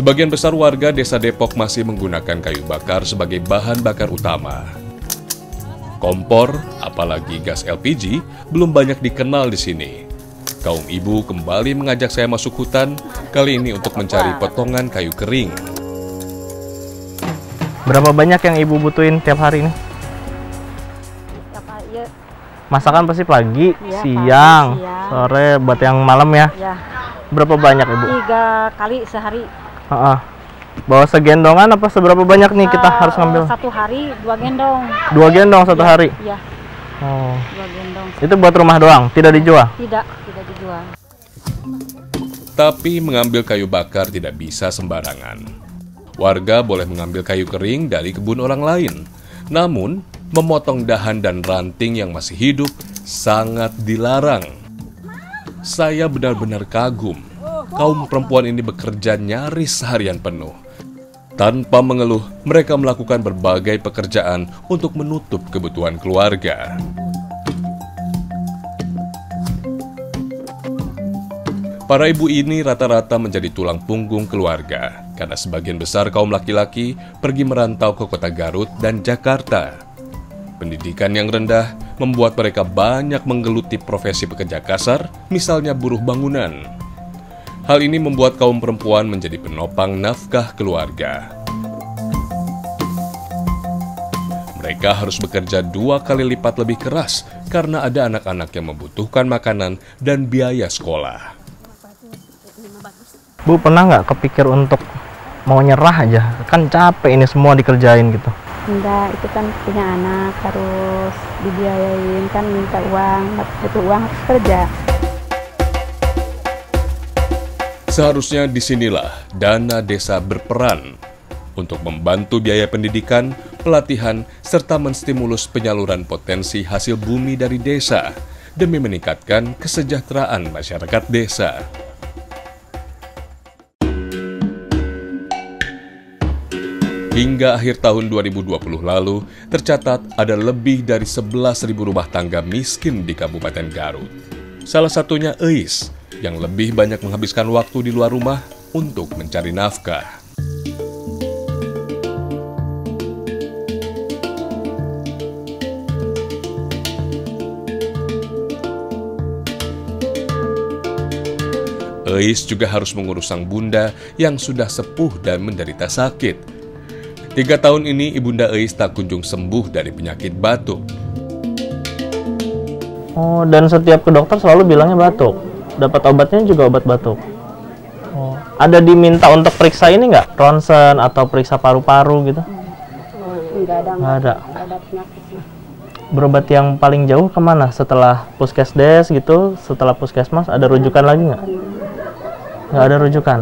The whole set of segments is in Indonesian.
Sebagian besar warga Desa Depok masih menggunakan kayu bakar sebagai bahan bakar utama. Kompor, apalagi gas LPG, belum banyak dikenal di sini. Kaum ibu kembali mengajak saya masuk hutan, kali ini untuk mencari potongan kayu kering. Berapa banyak yang ibu butuhin tiap hari ini? Masakan pasti pagi, ya, siang, pagi, siang, sore, buat yang malam ya? Ya. Berapa banyak ibu? 3 kali sehari. Bawa segendongan apa seberapa banyak nih kita harus ngambil? 1 hari 2 gendong. 2 gendong satu hari? Iya. Oh. 2 gendong. Itu buat rumah doang, tidak dijual? Tidak dijual. Tapi mengambil kayu bakar tidak bisa sembarangan. Warga boleh mengambil kayu kering dari kebun orang lain. Namun, memotong dahan dan ranting yang masih hidup sangat dilarang. Saya benar-benar kagum. Kaum perempuan ini bekerja nyaris seharian penuh. Tanpa mengeluh, mereka melakukan berbagai pekerjaan untuk menutup kebutuhan keluarga. Para ibu ini rata-rata menjadi tulang punggung keluarga, karena sebagian besar kaum laki-laki pergi merantau ke kota Garut dan Jakarta. Pendidikan yang rendah membuat mereka banyak menggeluti profesi pekerja kasar, misalnya buruh bangunan. Hal ini membuat kaum perempuan menjadi penopang nafkah keluarga. Mereka harus bekerja 2 kali lipat lebih keras karena ada anak-anak yang membutuhkan makanan dan biaya sekolah. Bu, pernah nggak kepikir untuk mau nyerah aja? Kan capek ini semua dikerjain gitu. Enggak, itu kan punya anak, harus dibiayain, kan minta uang, butuh uang harus kerja. Seharusnya disinilah dana desa berperan untuk membantu biaya pendidikan, pelatihan, serta menstimulus penyaluran potensi hasil bumi dari desa demi meningkatkan kesejahteraan masyarakat desa. Hingga akhir tahun 2020 lalu, tercatat ada lebih dari 11.000 rumah tangga miskin di Kabupaten Garut. Salah satunya Eis, yang lebih banyak menghabiskan waktu di luar rumah untuk mencari nafkah. Eis juga harus mengurus sang bunda yang sudah sepuh dan menderita sakit. 3 tahun ini ibunda Eis tak kunjung sembuh dari penyakit batuk. Oh, dan setiap ke dokter selalu bilangnya batuk. Dapat obatnya juga obat batuk. Oh, ada diminta untuk periksa ini nggak? Ronsen atau periksa paru-paru gitu? Nggak ada. Berobat yang paling jauh kemana? Setelah puskesdes gitu, setelah puskesmas ada rujukan lagi nggak? Nggak ada rujukan.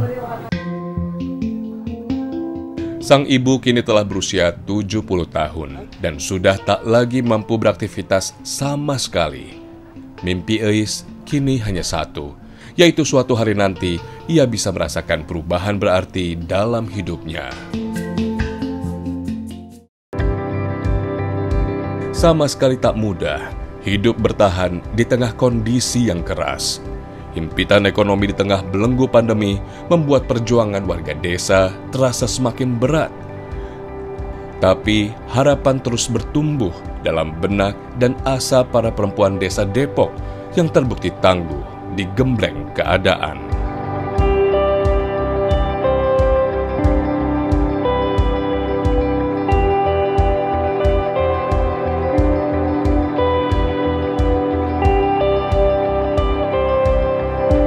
Sang ibu kini telah berusia 70 tahun dan sudah tak lagi mampu beraktivitas sama sekali. Mimpi Eis kini hanya satu, yaitu suatu hari nanti ia bisa merasakan perubahan berarti dalam hidupnya. Sama sekali tak mudah hidup bertahan di tengah kondisi yang keras. Himpitan ekonomi di tengah belenggu pandemi membuat perjuangan warga desa terasa semakin berat. Tapi harapan terus bertumbuh dalam benak dan asa para perempuan desa Depok yang terbukti tangguh digembleng keadaan.